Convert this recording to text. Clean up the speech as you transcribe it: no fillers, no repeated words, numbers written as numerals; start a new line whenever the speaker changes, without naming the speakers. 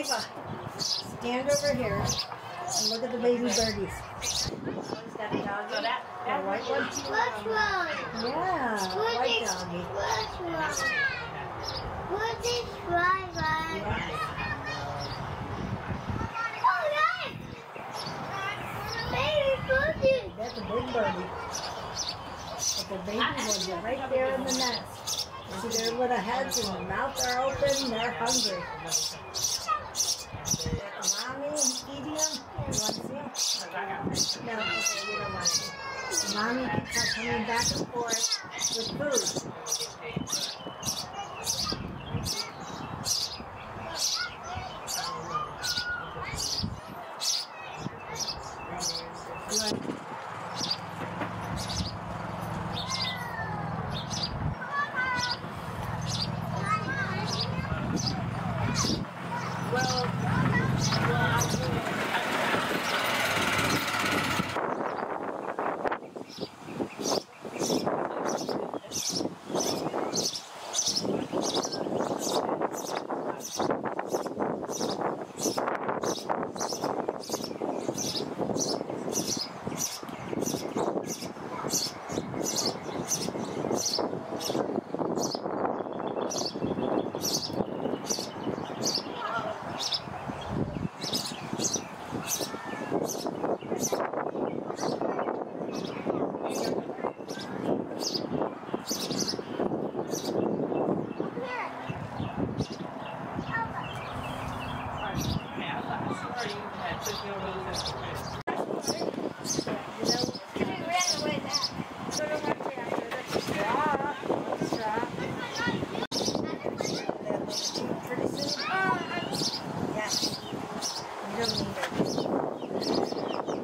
Ava, stand over here and look at the baby birdies. Got a doggy. So that white one?
Which one?
Yeah, white doggy.
Which one? What is white one?
Yeah.
Oh, nice! Baby birdie.
That's a big birdie. But the baby ones are right there in the nest. See their little heads and their mouths are open, they're hungry. Mommy eating them? You want to see them? No, okay, you don't want to. Mommy keeps on coming back and forth with food.